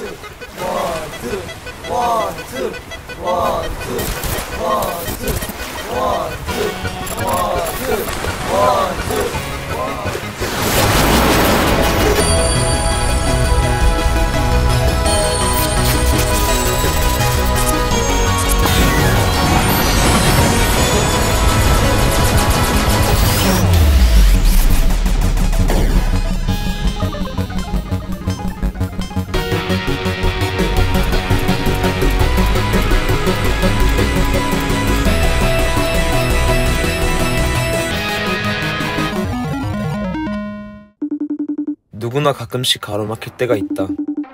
누구나 가끔씩 가로막힐 때가 있다.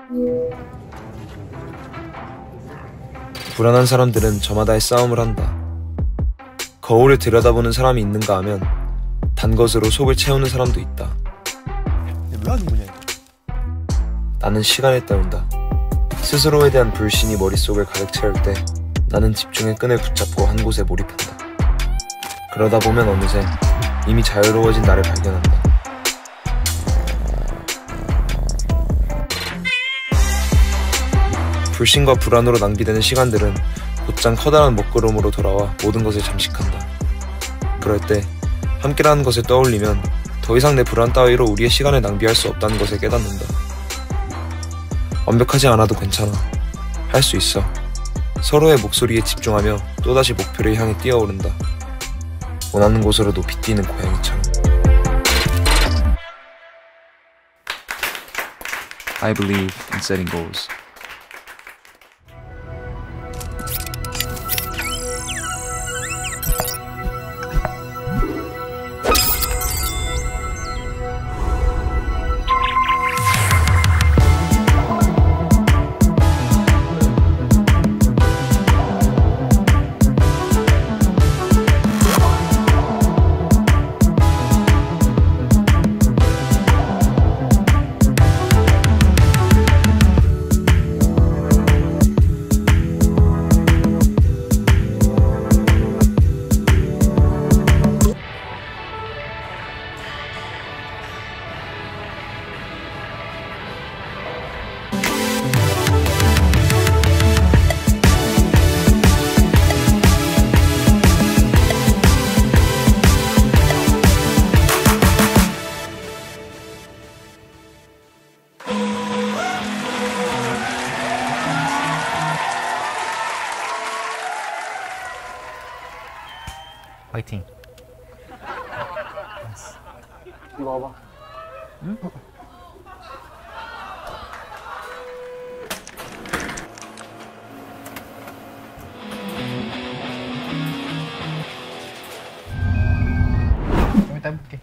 불안한 사람들은 저마다의 싸움을 한다. 거울을 들여다보는 사람이 있는가 하면 단 것으로 속을 채우는 사람도 있다. 왜 하는 거냐 이거? 나는 시간을 때운다. 스스로에 대한 불신이 머릿속을 가득 채울 때 나는 집중의 끈을 붙잡고 한 곳에 몰입한다. 그러다 보면 어느새 이미 자유로워진 나를 발견한다. 불신과 불안으로 낭비되는 시간들은 곧장 커다란 먹구름으로 돌아와 모든 것을 잠식한다. 그럴 때 함께라는 것을 떠올리면 더 이상 내 불안 따위로 우리의 시간을 낭비할 수 없다는 것을 깨닫는다. 완벽하지 않아도 괜찮아. 할 수 있어. 서로의 목소리에 집중하며 또다시 목표를 향해 뛰어오른다. 원하는 곳으로 높이 뛰는 고양이처럼. I believe in setting goals. 화이팅. 이거 와봐. 응? 좀 이따 해볼게.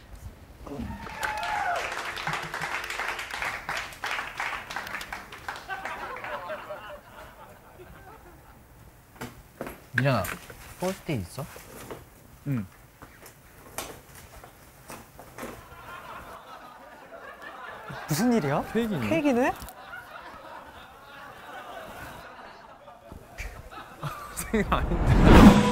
민현아, 포스트잇 있어? 응. 무슨 일이야? 케이크네. 케이크네? 생각 아닌데.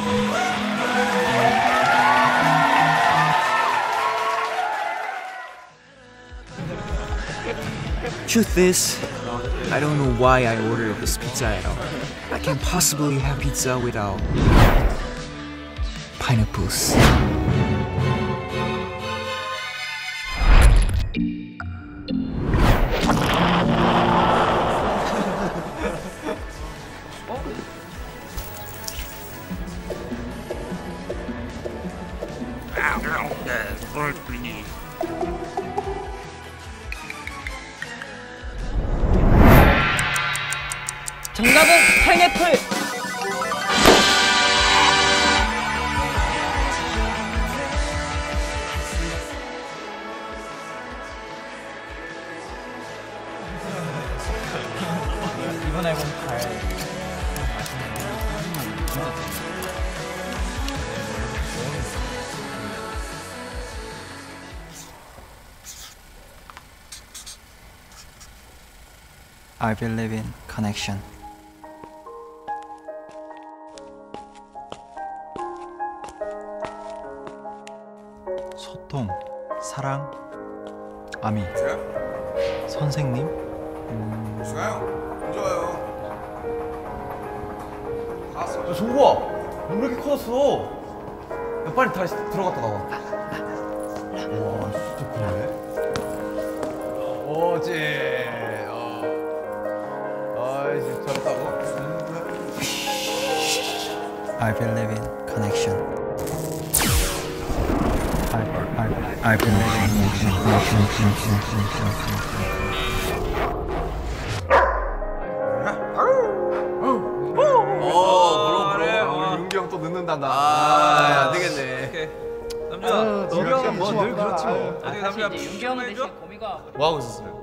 Truth is, I don't know why I ordered this pizza at all. I can't possibly have pizza without pineapples. 정답은 파인애플! 이번 앨범 잘 I believe in connection. 소통, 사랑, 아미, 선생님, 야, 종구야, 너 왜 이렇게 커졌어? 야, 빨리 다시 들어갔다 나와. 와, 진짜 크네. 오지. 아이씨, 잘했다고. I believe in connection. I believe in 그래. 우리 윤기 형 또 늦는단다. 안 되겠네. 남자. 윤기 형은 뭐 늘 그렇지 뭐. 사실 이제 윤기 형은 대신 고미가 뭐 하고 있었어요?